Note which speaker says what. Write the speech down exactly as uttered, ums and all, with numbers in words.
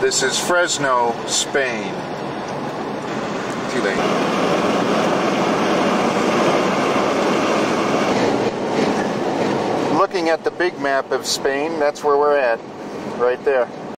Speaker 1: This is Fresno, Spain. Too late. Looking at the big map of Spain, that's where we're at, right there.